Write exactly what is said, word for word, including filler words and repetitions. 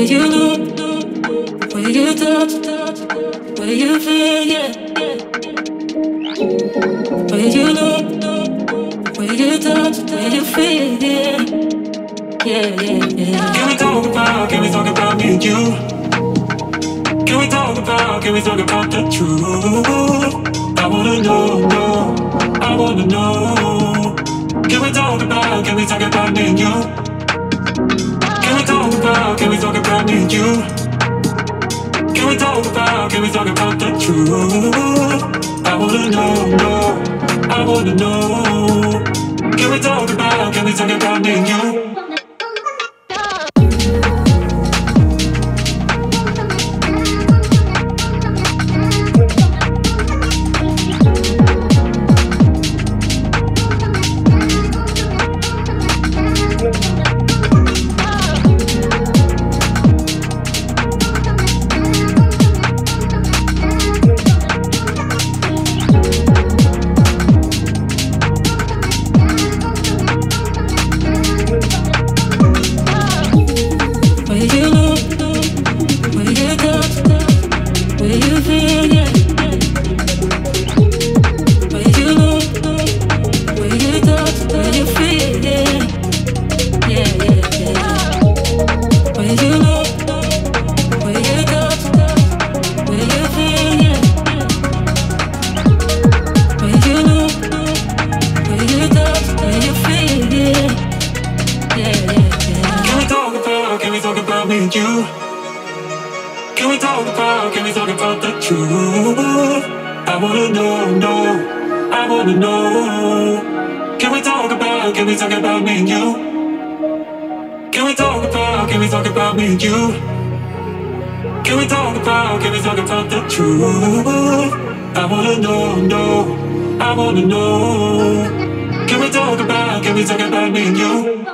you look, where you touch, where you feel, yeah. Where you look, where you touch, where you feel, yeah. Yeah, yeah, yeah. Can we talk about, can we talk about me and you? Can we talk about, can we talk about the truth? I wanna know, know, I wanna know. Can we talk about, can we talk about me and you? Can we talk about, can we talk about me and you? Can we talk about, can we talk about the truth? I wanna know, know, I wanna know. Can we talk about, can we talk about me and you? I wanna know, know, I wanna know. Can we talk about, can we talk about me and you?